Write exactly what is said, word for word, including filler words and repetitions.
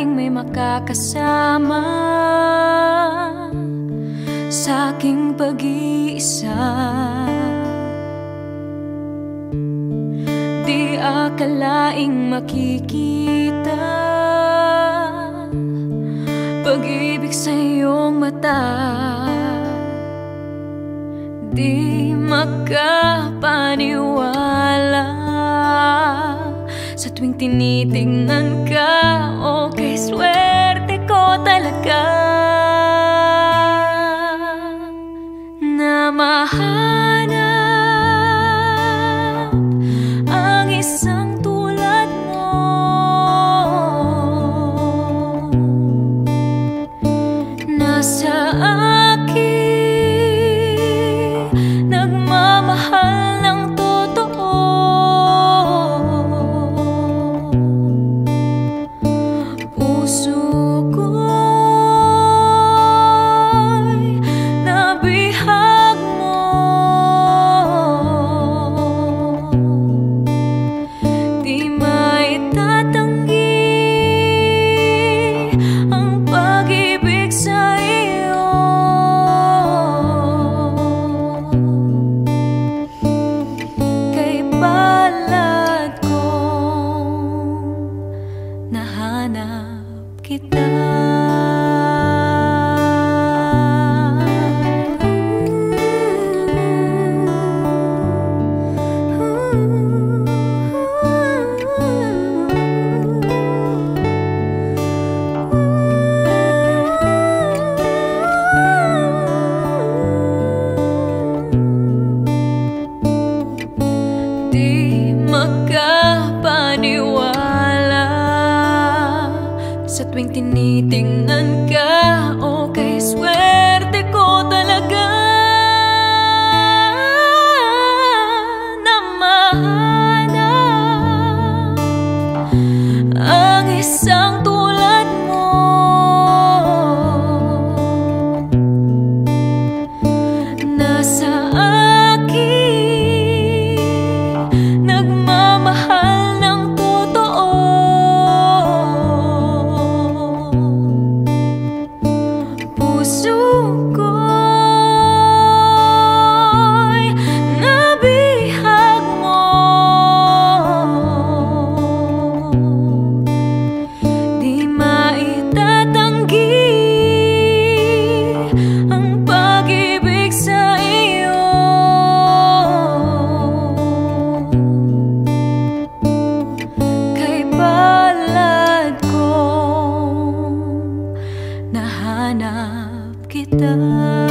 akalaing may makakasama sa aking pag-iisa. Di akalaing makikita pag-ibig sa iyong mata. Di makapaniwala sa tuwing tinitingnan ka. Okay, swerte ko talaga na mahanap ang isang tulad mo. Nasa akin nagmamahal ng totoo. Puso ko'y nabihag mo. Di maitatanggi ang pag-ibig sa iyo. Kay palad kong nahanap kita. Di makapaniwala sa tuwing tinitingnan ka. Okay, swerte ko talaga na mahanap ang isang tulad mo. Nasa akin nagmamahal ng totoo. Puso ko'y nabihag mo. Di maitatanggi ang pag-ibig sa iyo. Kay palad kong nahanap kita.